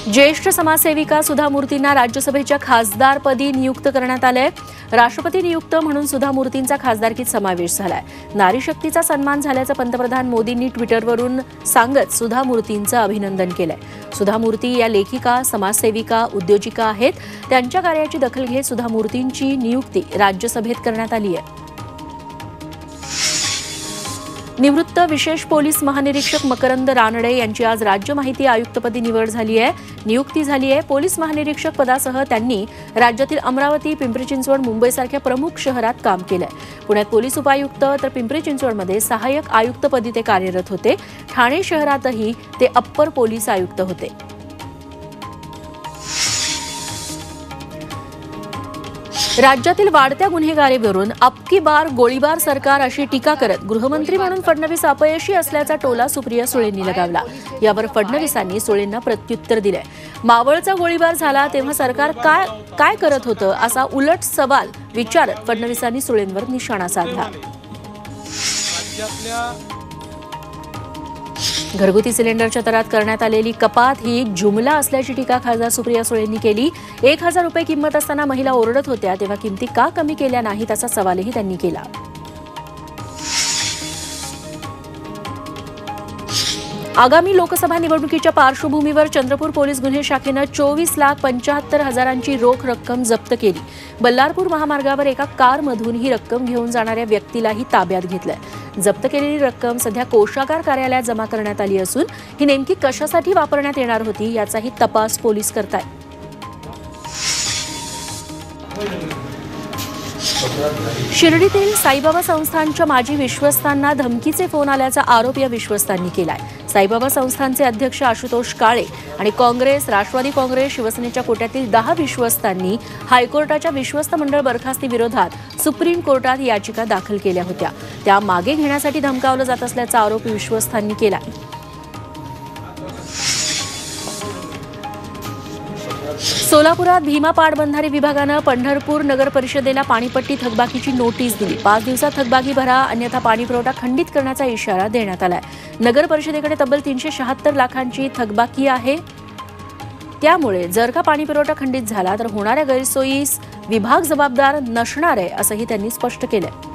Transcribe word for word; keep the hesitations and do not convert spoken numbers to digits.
ज्येष्ठ समाजसेविका सुधा मूर्तींना राज्यसभेच्या खासदारपदी नियुक्त करण्यात आले। राष्ट्रपती नियुक्त म्हणून सुधा मूर्तींचा खासदारकीत समावेश झालाय। नारी शक्तीचा सन्मान झाल्याचं पंतप्रधान मोदींनी ट्विटरवरून सांगत सुधा मूर्तींचं अभिनंदन केलंय। सुधा मूर्ती या लेखिका, समाजसेविका, उद्योजिका आहेत। त्यांच्या कार्याची दखल घेत सुधा मूर्तींची नियुक्ती राज्यसभेत करण्यात आली आहे। निवृत्त विशेष पोलीस महानिरीक्षक मकरंद रानडे यांची आज राज्य माहिती आयुक्तपदी निवड झाली आहे नियुक्ती झाली आहे। पोलीस महानिरीक्षक पदासह त्यांनी राज्यातील अमरावती, पिंपरी चिंचवड, मुंबईसारख्या प्रमुख शहरात काम केलंय। पुण्यात पोलीस उपायुक्त तर पिंपरी चिंचवडमध्ये सहाय्यक आयुक्तपदी ते कार्यरत होते। ठाणे शहरातही ते अप्पर पोलीस आयुक्त होते। राज्यातील वाढत्या गुन्हेगारीवरून अबकी बार गोळीबार सरकार अशी टीका करत गृहमंत्री म्हणून फडणवीस अपयशी असल्याचा टोला सुप्रिया सुळेंनी लगावला। यावर फडणवीसांनी सुळेंना प्रत्युत्तर दिले। मावळचा गोळीबार झाला तेव्हा सरकार काय काय करत होतं असा उलट सवाल विचारत फडणवीसांनी सुळेंवर निशाणा साधला। घरगुती सिलेंडरच्या दरात करण्यात आलेली कपात ही एक जुमला असल्याची टीका खासदार सुप्रिया सुळेंनी केली। एक हजार रुपये किंमत असताना महिला ओरडत होत्या तेव्हा किमती का कमी केल्या नाहीत असा सवालही त्यांनी केला। आगामी लोकसभा निवडणुकीच्या पार्श्वभूमीवर चंद्रपूर पोलीस गुन्हे शाखेनं चोवीस लाख पंच्याहत्तर हजारांची रोख रक्कम जप्त केली। बल्लारपूर महामार्गावर एका कारमधून ही रक्कम घेऊन जाणाऱ्या व्यक्तीलाही ताब्यात घेतलंय। जप्त केलेली रक्कम सध्या कोषागार कार्यालयात जमा करण्यात आली असून ही नेमकी कशासाठी वापरण्यात येणार होती याचाही तपास पोलीस करतायत। शिर्डीतील साईबाबा संस्थानच्या माजी विश्वस्तांना धमकीचे फोन आल्याचा आरोप या विश्वस्तांनी केलाय। साईबाबा संस्थानचे अध्यक्ष आशुतोष काळे आणि काँग्रेस, राष्ट्रवादी काँग्रेस, शिवसेनेच्या कोट्यातील दहा विश्वस्तांनी हायकोर्टाच्या विश्वस्त मंडळ बरखास्ती विरोधात सुप्रीम कोर्टात याचिका दाखल केल्या होत्या। त्या मागे घेण्यासाठी धमकावलं जात असल्याचा आरोप विश्वस्तांनी केला। सोलापुरात भीमा पाटबंधारे विभागानं पंढरपूर नगर परिषदेला पाणीपट्टी थकबाकीची नोटीस दिली। पाच दिवसात थकबाकी भरा अन्यथा पाणीपुरवठा खंडित करण्याचा इशारा देण्यात आलाय। नगर परिषदेकडे तब्बल तीनशे शहात्तर लाखांची थकबाकी आहे। त्यामुळे जर का पाणीपुरवठा खंडित झाला तर होणाऱ्या गैरसोयीस विभाग जबाबदार नसणार आहे असंही त्यांनी स्पष्ट केलंय।